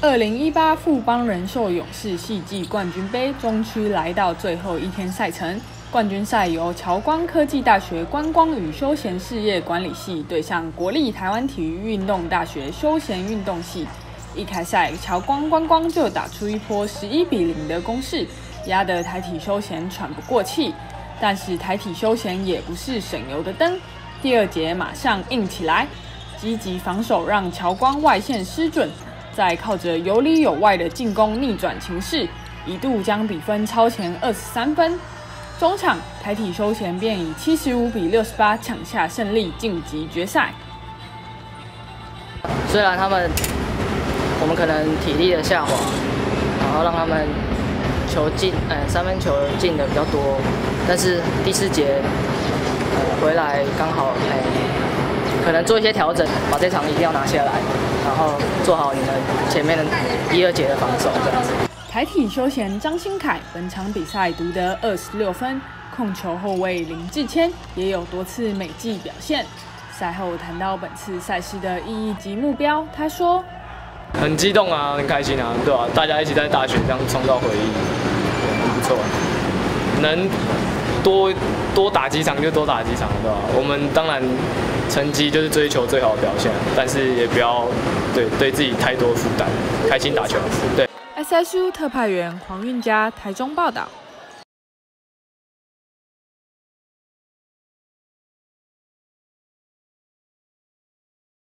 2018富邦人寿勇士系季冠军杯中区来到最后一天赛程，冠军赛由侨光科技大学观光与休闲事业管理系对上国立台湾体育运动大学休闲运动系。一开赛，侨光观光就打出一波11-0的攻势，压得台体休闲喘不过气。但是台体休闲也不是省油的灯，第二节马上硬起来，积极防守让侨光外线失准。在靠着有里有外的进攻逆转情势，一度将比分超前23分。中场台体休闲便以75-68抢下胜利，晋级决赛。 虽然我们可能体力的下滑，然后让他们球进，三分球进的比较多，但是第4节回来刚好，可能做一些调整，把这场一定要拿下来，然后做好你们前面的1、2节的防守这样子。 台体休闲张新凯本场比赛独得26分，控球后卫林志谦也有多次美技表现。赛后谈到本次赛事的意义及目标，他说：“ 很激动啊，很开心啊，对吧？大家一起在大学这样创造回忆，很不错。能多打几场就多打几场，对吧？我们当然成绩就是追求最好的表现，但是也不要对自己太多负担，开心打球。对。” SSU 特派员黄运嘉台中报道。